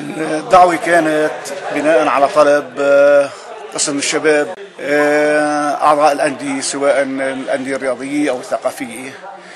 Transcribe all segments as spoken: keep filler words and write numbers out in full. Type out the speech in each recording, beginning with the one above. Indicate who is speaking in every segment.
Speaker 1: الدعوة كانت بناء على طلب قسم الشباب أعضاء الأندية سواء الأندية الرياضية أو الثقافية.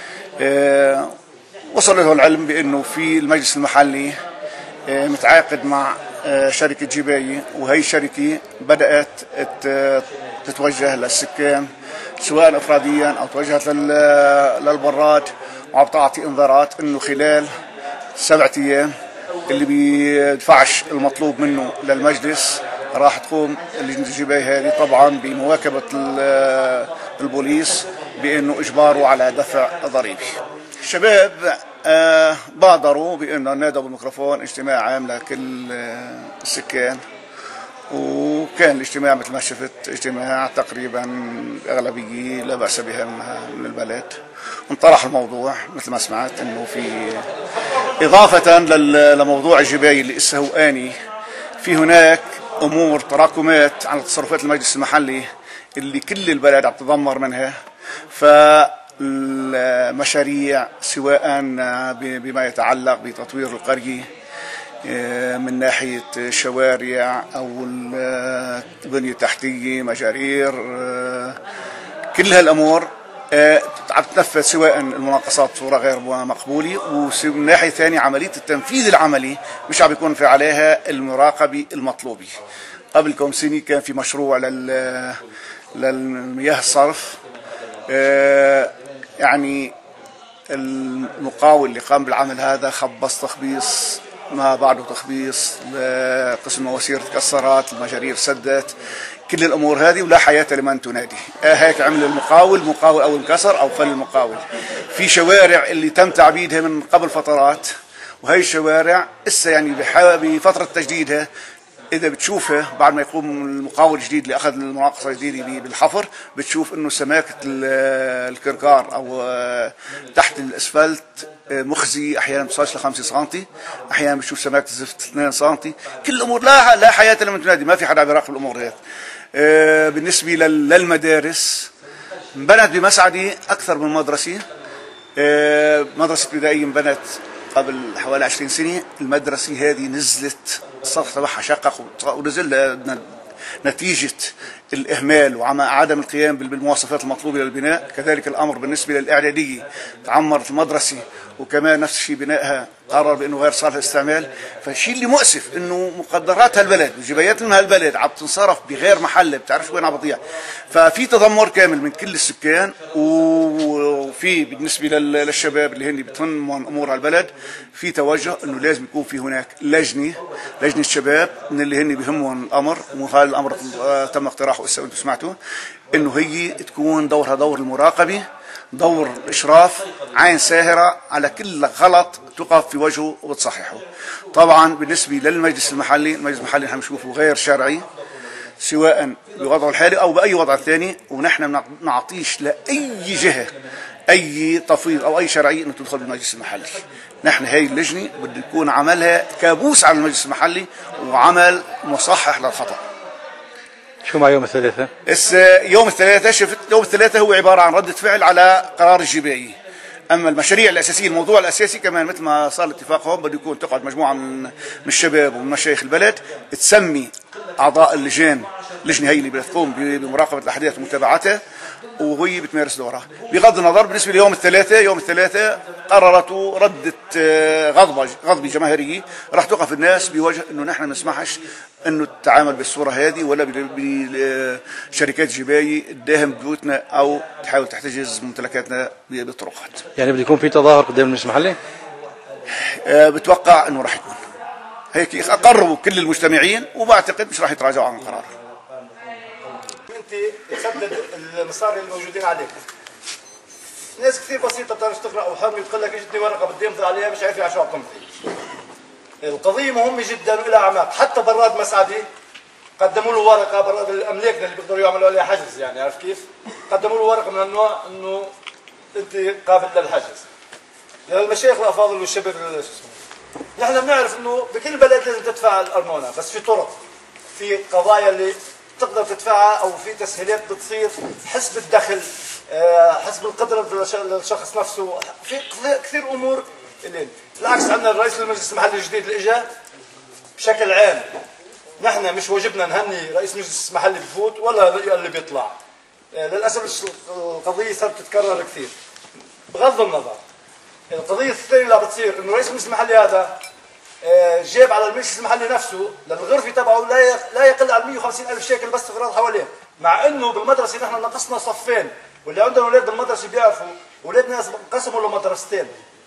Speaker 1: وصل له العلم بأنه في المجلس المحلي متعاقد مع شركة جباية، وهي الشركة بدأت تتوجه للسكان سواء إفراديا أو توجهت للبراد، وعم تعطي انذارات أنه خلال سبعة أيام اللي بيدفعش المطلوب منه للمجلس راح تقوم لجنة الجباية هذه طبعا بمواكبة البوليس بأنه إجباره على دفع ضريبي. الشباب آه بادروا بأنه نادوا بالميكروفون اجتماع عام لكل السكان، وكان الاجتماع مثل ما شفت اجتماع تقريبا أغلبية لا بأس بها من البلد. انطرح الموضوع مثل ما سمعت انه في إضافة لموضوع الجباية اللي اسه هو آني، في هناك أمور تراكمات على تصرفات المجلس المحلي اللي كل البلد عم تتذمر منها. فالمشاريع سواء بما يتعلق بتطوير القرية من ناحية شوارع أو البنية التحتية، مجارير، كل هالأمور عم تنفذ، سواء المناقصات بصورة غير مقبولة، ومن ناحية ثانية عملية التنفيذ العملي مش عم بيكون في عليها المراقبة المطلوبة. قبل كم سنة كان في مشروع لل للمياه الصرف، يعني المقاول اللي قام بالعمل هذا خبص تخبيص ما بعده تخبيص، قسم مواسير تكسرت، المجارير سدت، كل الامور هذه ولا حياه لمن تنادي. آه هيك عمل المقاول، مقاول او انكسر او فل المقاول. في شوارع اللي تم تعبيدها من قبل فترات، وهي الشوارع اسا يعني بفتره تجديدها اذا بتشوفها بعد ما يقوم المقاول الجديد اللي اخذ المناقصه الجديده بالحفر، بتشوف انه سماكه الكركار او تحت الاسفلت مخزي، احيانا بتصلش ل خمسة سنتي، احيانا بتشوف سماكه الزفت اثنين سنتي. كل الامور لا لا حياه لمن تنادي، ما في حدا عم يراقب الامور هذه. بالنسبه للمدارس، انبنت بمسعدي اكثر من مدرسه. مدرسه ابتدائيه انبنت قبل حوالي عشرين سنة. المدرسة هذه نزلت السطح تبعها شقق ونزل نتيجة الإهمال وعدم القيام بالمواصفات المطلوبة للبناء. كذلك الأمر بالنسبة للإعدادية، تعمرت المدرسة وكمان نفس الشيء بنائها قرر بأنه غير صالح للاستعمال. فالشيء اللي مؤسف إنه مقدرات هالبلد وجبايات من هالبلد عم تنصرف بغير محل، بتعرف وين عم بتضيع. ففي تذمر كامل من كل السكان، وفي بالنسبة للشباب اللي هن بتهم أمور هالبلد في توجه إنه لازم يكون في هناك لجنة لجنة شباب من اللي هن بيهمهم الأمر، وهذا الأمر تم اقتراحه هسه وانتم سمعتوا، إنه هي تكون دورها دور المراقبة، دور الإشراف، عين ساهرة على كل غلط تقف في وجهه وتصححه. طبعا بالنسبة للمجلس المحلي، المجلس المحلي نحن بنشوفه غير شرعي سواء بوضعه الحالي أو بأي وضع ثاني، ونحن ما نعطيش لأي جهة أي تفويض أو أي شرعية إنه تدخل بالمجلس المحلي. نحن هاي اللجنة بده يكون عملها كابوس على المجلس المحلي وعمل مصحح للخطأ.
Speaker 2: شو مع يوم الثلاثاء؟
Speaker 1: يوم الثلاثاء شفت يوم الثلاثاء هو عبارة عن ردة فعل على قرار الجباية. أما المشاريع الأساسية، الموضوع الأساسي كمان مثل ما صار الاتفاق هون، بده يكون تقعد مجموعة من الشباب ومن مشايخ البلد تسمي أعضاء اللجان، اللجنة هي اللي بتقوم بمراقبة الأحداث ومتابعتها، وهي بتمارس دورها. بغض النظر بالنسبة ليوم الثلاثاء، يوم الثلاثاء قررت ردة غضبة غضبة جماهيرية راح توقف الناس بوجه إنه نحن ما نسمحش إنه تتعامل بالصورة هذه ولا بشركات جباية تداهم بيوتنا أو تحاول تحتجز ممتلكاتنا بالطرقات.
Speaker 2: يعني بده يكون في تظاهر قدام المجلس المحلي؟
Speaker 1: أه بتوقع إنه راح يكون هيك، أقروا كل المجتمعين وبعتقد مش راح يتراجعوا عن القرار.
Speaker 3: انت تسدد المصاري الموجودين عليك. ناس كثير بسيطه بتعرف تقرا او حرمي بتقول لك اجتني ورقه بدي امضي عليها مش عارف على شو تمضي. القضيه مهمه جدا والى اعماق. حتى براد مسعدي قدموا له ورقه، براد الاملاكنا اللي بيقدروا يعملوا عليها حجز، يعني عارف كيف؟ قدموا له ورقه من النوع انه انت قابل للحجز. للمشايخ الافاضل والشباب شو اسمه. نحن بنعرف انه بكل بلد لازم تدفع الارمونه، بس في طرق، في قضايا اللي تقدر تدفعها او في تسهيلات بتصير حسب الدخل، حسب القدره للشخص نفسه، في كثير امور. اللي بالعكس عندنا الرئيس المجلس المحلي الجديد اللي اجى بشكل عام نحن مش واجبنا نهني رئيس مجلس محلي بفوت ولا اللي بيطلع. للاسف القضيه صارت تتكرر كثير. بغض النظر القضيه الثانيه اللي بتصير انه رئيس المجلس المحلي هذا جاب على المجلس المحلي نفسه للغرفه تبعه لا لا يقل عن مئة وخمسين ألف شيكل بس استغراض حواليه، مع انه بالمدرسه نحن نقصنا صفين، واللي عندنا اولاد بالمدرسه بيعرفوا اولادنا انقسموا لمدرستين.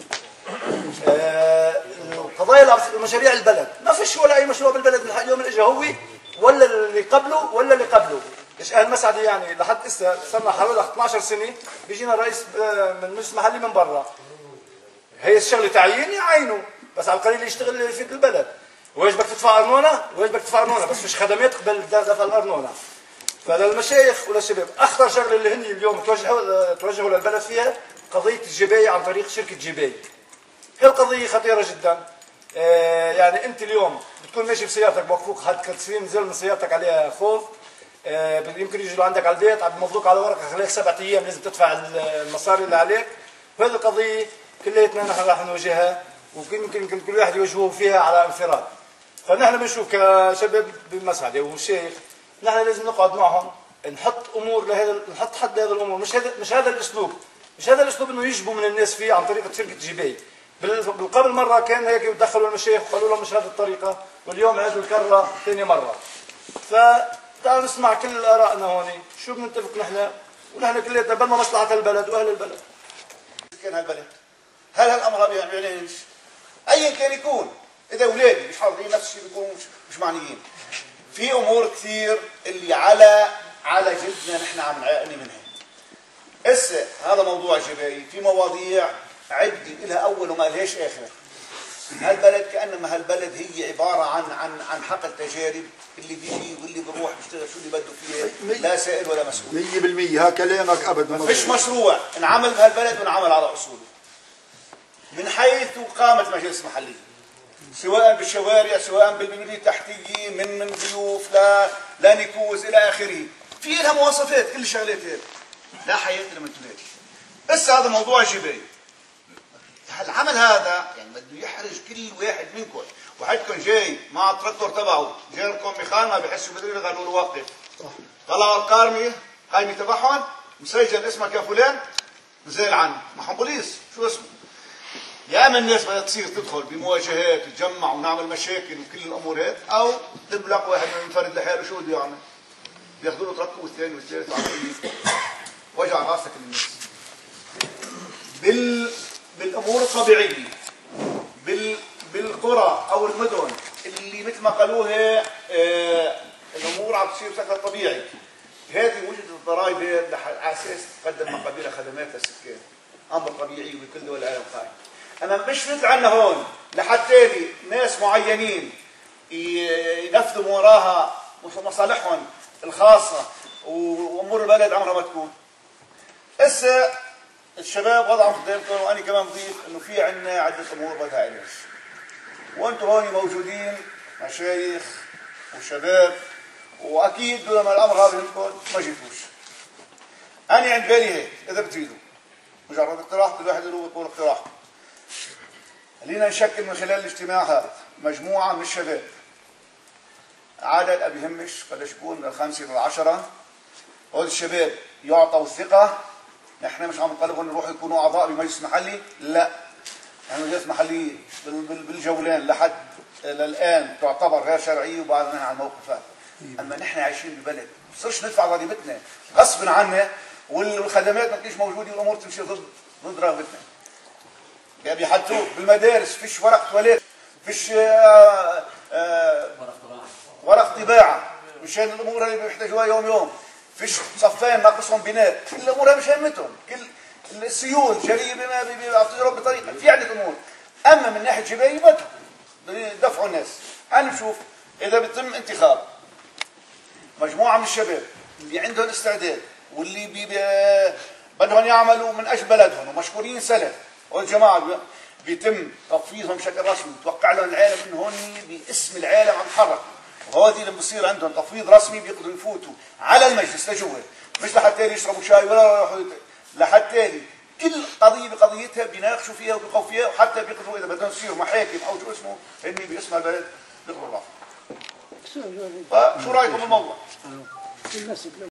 Speaker 3: القضايا المشاريع البلد ما فيش ولا اي مشروع بالبلد من اليوم اللي اجى هو ولا اللي قبله ولا اللي قبله. ايش اهل مسعده يعني لحد هسه صرنا حوالي اثنعش سنه بيجينا رئيس من المجلس المحلي من برا. هي الشغله تعيين يعينوا بس على القليل يشتغل اللي يفيد البلد. واجبك تدفع ارنونه واجبك تدفع ارنونه بس مش خدمات قبل دفع الارنونه. فللمشايخ وللشباب اخطر شغله اللي هن اليوم توجهوا توجهوا للبلد فيها قضيه الجبايه عن طريق شركه جباي. هي القضيه خطيره جدا. آه يعني انت اليوم بتكون ماشي بسيارتك بوقفوك حد كتسفين نزل من سيارتك عليها خوف. آه يمكن يجوا عندك على البيت عم مضوك على ورقه خليك سبعة ايام لازم تدفع المصاري اللي عليك. وهذه القضيه كليتنا نحن راح نواجهها ويمكن كل واحد يواجهه فيها على انفراد. فنحن بنشوف كشباب بالمسعده والشيخ نحن لازم نقعد معهم نحط امور لهذا نحط حد لهذه الامور. مش هذا مش هذا الاسلوب مش هذا الاسلوب انه يجبوا من الناس فيه عن طريقه شركه جباي. قبل مره كان هيك دخلوا المشايخ وقالوا لهم مش هذه الطريقه واليوم عادوا الكره ثاني مره. فتعالوا نسمع كل ارائنا هون شو بنتفق نحن ونحن كلياتنا بدنا مصلحه البلد واهل البلد.
Speaker 4: كان هالبلد هل هالامر ما بيعنيش؟ ايا كان يكون اذا اولادي مش حاضرين نفس الشيء بيكونوا مش, مش معنيين. في امور كثير اللي على على جلدنا نحن عم نعاني منها. هسه هذا موضوع جباي، في مواضيع عدة لها اول وما لهاش اخر. هالبلد كانما هالبلد هي عباره عن عن عن حقل تجارب اللي بيجي واللي بيروح بيشتغل شو اللي بده فيه لا سائل ولا مسؤول.
Speaker 5: مية بالمية ها كلامك ابدا
Speaker 4: ما فيش مشروع انعمل بهالبلد وانعمل على اصوله. من حيث قامت مجالس محليه سواء بالشوارع سواء بالبنيه التحتيه من من ضيوف لا لا نكوز الى اخره، في لها مواصفات كل الشغلات هذه لا حياه لمن تنادي. هسه هذا موضوع جباي. العمل هذا يعني بده يحرج كل واحد منكم، وحدكم جاي مع التراكتور تبعه جاي لكم مخان ما بحسوا بدري قالوا له وقف. طلعوا القارمه قايمه تبعهم مسجل اسمك يا فلان نزل عنه معهم بوليس شو اسمه. يا اما الناس بدها تصير تدخل بمواجهات تتجمع ونعمل مشاكل وكل الامور هيك، او تبلق واحد منفرد لحاله شو بده يعمل؟ بياخذوا له تركه والثاني والثالث والعقليه وجع راسك للناس. بال بالامور الطبيعيه بال بالقرى او المدن اللي مثل ما قالوها آه الامور عم تصير بشكل طبيعي. هذه وجدت الضرائب على اساس تقدم مقابل خدمات للسكان، امر طبيعي بكل دول العالم قائم. اما مش مثل عنا هون لحتى لي ناس معينين ينفذوا وراها مصالحهم الخاصه وامور البلد عمرها ما تكون. هسه الشباب وضعهم قدامكم وانا كمان بضيف انه في عندنا عده امور بدها علاج. وانتم هون موجودين مشايخ وشباب واكيد لما الامر هذا بهمكم ما جيتوش. انا عند بالي هيك اذا بتريدوا مجرد اقتراح كل واحد له يقول اقتراحه. خلينا نشكل من خلال الاجتماع هذا مجموعه من الشباب. عدد ما بيهمش قديش يكون من الخمسه للعشره. هول الشباب يعطوا الثقه. نحن مش عم نطالبهم يروحوا يكونوا اعضاء بمجلس محلي، لا. نحن مجلس محلي بالجولان لحد للان تعتبر غير شرعيه وبعدنا عن الموقفات. اما نحن عايشين ببلد ما بصيرش ندفع ضريبتنا غصبا عنا والخدمات ما تكونش موجوده والامور تمشي ضد ضد رغبتنا. يعني بيحطوك بالمدارس فيش ورق تواليت، فيش آآ آآ ورق طباعه مشان الامور اللي بيحتاجوها يوم يوم، فيش صفين ناقصهم بناء، كل الامور مش همتهم، كل السيول جريمه ما بيعطيهم بطريقه، في عده امور. اما من ناحيه جبايه بدهم يدفعوا الناس. انا بشوف اذا بيتم انتخاب مجموعه من الشباب اللي عندهم استعداد واللي بي بدهم يعملوا من اجل بلدهم ومشكورين سلف، والجماعه بيتم تفويضهم بشكل رسمي، توقع لهم العالم انه هون باسم العالم عم يتحرك، وهذه لما بصير عندهم تفويض رسمي بيقدروا يفوتوا على المجلس لجوا، مش لحتى يشربوا شاي ولا يروحوا لحتى كل قضيه بقضيتها بيناقشوا فيها وبيقوا فيها، وحتى بيقدروا اذا بدهم يصيروا محاكم او شو اسمه هن باسم البلد بالغرفه. فشو رايكم بالموضوع؟